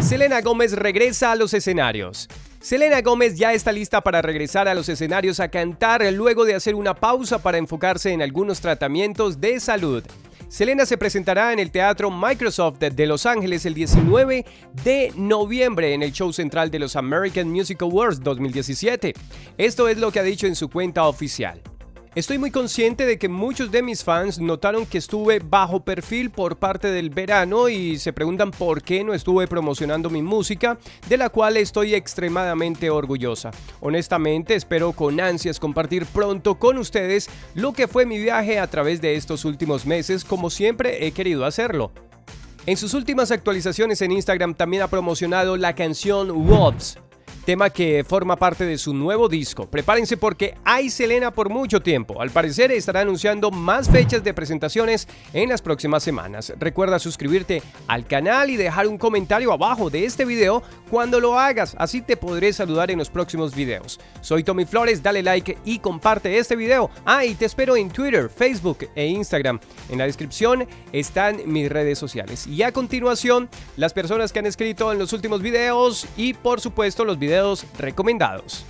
Selena Gómez regresa a los escenarios. Selena Gómez ya está lista para regresar a los escenarios a cantar luego de hacer una pausa para enfocarse en algunos tratamientos de salud. Selena se presentará en el Teatro Microsoft de Los Ángeles el 19 de noviembre en el show central de los American Music Awards 2017. Esto es lo que ha dicho en su cuenta oficial. Estoy muy consciente de que muchos de mis fans notaron que estuve bajo perfil por parte del verano y se preguntan por qué no estuve promocionando mi música, de la cual estoy extremadamente orgullosa. Honestamente, espero con ansias compartir pronto con ustedes lo que fue mi viaje a través de estos últimos meses, como siempre he querido hacerlo. En sus últimas actualizaciones en Instagram también ha promocionado la canción Wolves, tema que forma parte de su nuevo disco. Prepárense porque hay Selena por mucho tiempo. Al parecer estará anunciando más fechas de presentaciones en las próximas semanas. Recuerda suscribirte al canal y dejar un comentario abajo de este video cuando lo hagas, así te podré saludar en los próximos videos. Soy Tommy Flores, dale like y comparte este video. Y te espero en Twitter, Facebook e Instagram. En la descripción están mis redes sociales. Y a continuación, las personas que han escrito en los últimos videos y por supuesto los videos recomendados.